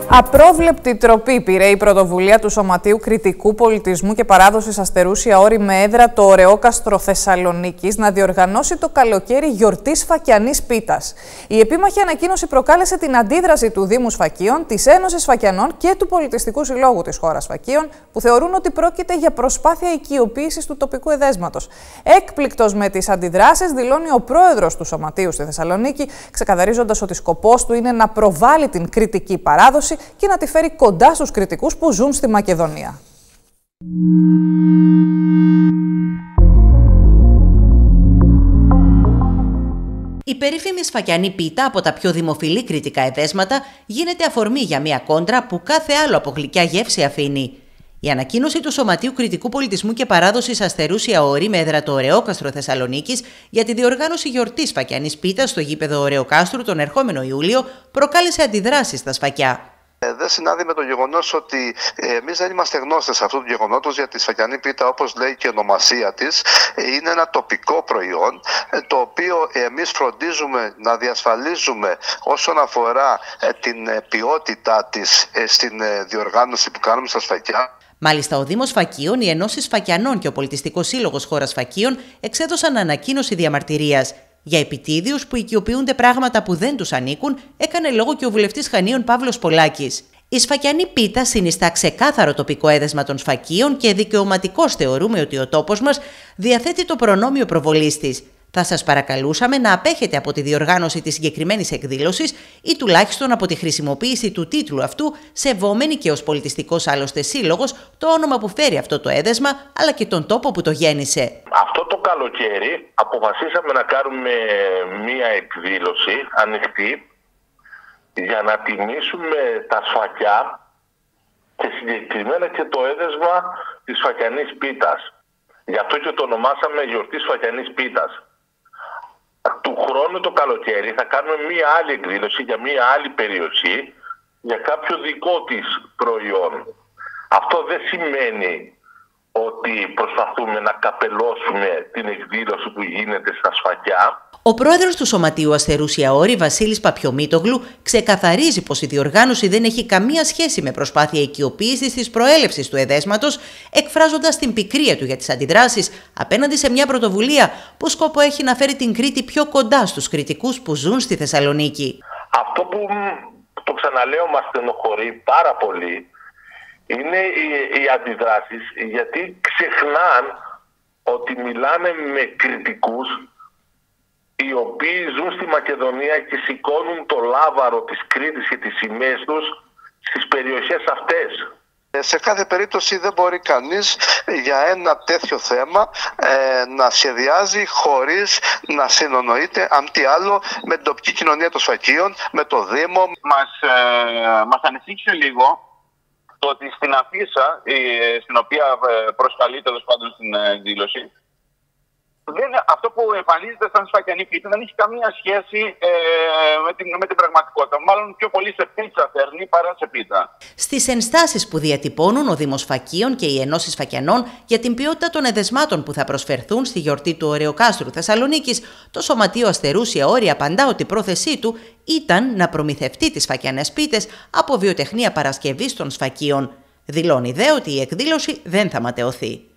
Απρόβλεπτη τροπή πήρε η πρωτοβουλία του Σωματείου Κριτικού Πολιτισμού και Παράδοσης Αστερούσια Όρη με έδρα το Ωρεόκαστρο Θεσσαλονίκης να διοργανώσει το καλοκαίρι γιορτή Σφακιανής Πίτας. Η επίμαχη ανακοίνωση προκάλεσε την αντίδραση του Δήμου Σφακίων, της Ένωσης Σφακιανών και του Πολιτιστικού Συλλόγου της χώρας Σφακίων, που θεωρούν ότι πρόκειται για προσπάθεια οικειοποίησης του τοπικού εδέσματος. Έκπληκτος με τις αντιδράσεις, δηλώνει ο πρόεδρος του Σωματείου στη Θεσσαλονίκη, ξεκαθαρίζοντας ότι σκοπός του είναι να προβάλλει την κριτική παράδοση και να τη φέρει κοντά στους κριτικούς που ζουν στη Μακεδονία. Η περίφημη Σφακιανή Πίτα από τα πιο δημοφιλή κριτικά εδέσματα γίνεται αφορμή για μια κόντρα που κάθε άλλο από γλυκιά γεύση αφήνει. Η ανακοίνωση του Σωματείου Κριτικού Πολιτισμού και Παράδοσης Αστερούσια Όρη με έδρα το Ωρεόκαστρο Θεσσαλονίκης για τη διοργάνωση γιορτής Σφακιανής Πίτας στο γήπεδο Ωρεοκάστρου τον ερχόμενο Ιούλιο προκάλεσε αντιδράσεις στα Σφακιά. Δεν συνάδει με το γεγονός ότι εμείς δεν είμαστε γνώστες αυτού του γεγονότος, γιατί η Σφακιανή Πίτα, όπως λέει και η ονομασία της, είναι ένα τοπικό προϊόν το οποίο εμείς φροντίζουμε να διασφαλίζουμε όσον αφορά την ποιότητά της στην διοργάνωση που κάνουμε στα Σφακιά. Μάλιστα, ο Δήμος Σφακίων, η Ενώση Σφακιανών και ο Πολιτιστικός Σύλλογος Χώρας Σφακίων εξέδωσαν ανακοίνωση διαμαρτυρίας. Για επιτίδιους που οικειοποιούνται πράγματα που δεν τους ανήκουν, έκανε λόγο και ο βουλευτής Χανίων Παύλος Πολάκης. Η Σφακιανή Πίτα συνιστά ξεκάθαρο τοπικό έδεσμα των Σφακίων και δικαιωματικώς θεωρούμε ότι ο τόπος μας διαθέτει το προνόμιο προβολής της. Θα σας παρακαλούσαμε να απέχετε από τη διοργάνωση της συγκεκριμένης εκδήλωσης ή τουλάχιστον από τη χρησιμοποίηση του τίτλου αυτού, σεβόμενοι και ως πολιτιστικός άλλωστε σύλλογος το όνομα που φέρει αυτό το έδεσμα, αλλά και τον τόπο που το γέννησε. Αυτό το καλοκαίρι αποφασίσαμε να κάνουμε μία εκδήλωση ανοιχτή για να τιμήσουμε τα Σφακιά και συγκεκριμένα και το έδεσμα της Σφακιανής Πίτας. Γι' αυτό και το ονομάσαμε γιορτή Σφακιανής Πίτας. Του χρόνου το καλοκαίρι θα κάνουμε μία άλλη εκδήλωση για μία άλλη περιοχή για κάποιο δικό της προϊόν. Αυτό δεν σημαίνει ότι προσπαθούμε να καπελώσουμε την εκδήλωση που γίνεται στα Σφακιά. Ο πρόεδρος του Σωματείου Αστερούσια Όρη, Βασίλης Παπιομήτογλου, ξεκαθαρίζει πως η διοργάνωση δεν έχει καμία σχέση με προσπάθεια οικειοποίησης της προέλευσης του εδέσματος, εκφράζοντας την πικρία του για τις αντιδράσεις απέναντι σε μια πρωτοβουλία που σκόπο έχει να φέρει την Κρήτη πιο κοντά στους κριτικούς που ζουν στη Θεσσαλονίκη. Αυτό που, το ξαναλέω, μας στενοχωρεί πάρα πολύ είναι οι αντιδράσεις, γιατί ξεχνάν ότι μιλάνε με κριτικούς οι οποίοι ζουν στη Μακεδονία και σηκώνουν το λάβαρο της Κρήτης και τις σημαίες τους στις περιοχές αυτές. Σε κάθε περίπτωση δεν μπορεί κανείς για ένα τέτοιο θέμα να σχεδιάζει χωρίς να συνονοείται αν τι άλλο με την τοπική κοινωνία των Σφακίων, με το Δήμο. Μας ανησύχησε λίγο το ότι στην αφίσα, στην οποία προσκαλεί τέλος πάντων στην εκδήλωση, αυτό που εμφανίζεται σαν Σφακιανή Πίτα δεν έχει καμία σχέση με την πραγματικότητα. Μάλλον πιο πολύ σε πίτσα φέρνει παρά σε πίτα. Στις ενστάσεις που διατυπώνουν ο Δήμος Σφακίων και η Ενώση Σφακιανών για την ποιότητα των εδεσμάτων που θα προσφερθούν στη γιορτή του Ωρεοκάστρου Θεσσαλονίκης, το Σωματείο Αστερούσια Όρη απαντά ότι η πρόθεσή του ήταν να προμηθευτεί τις Σφακιανές πίτες από βιοτεχνία παρασκευής των Σφακίων. Δηλώνει δε ότι η εκδήλωση δεν θα ματαιωθεί.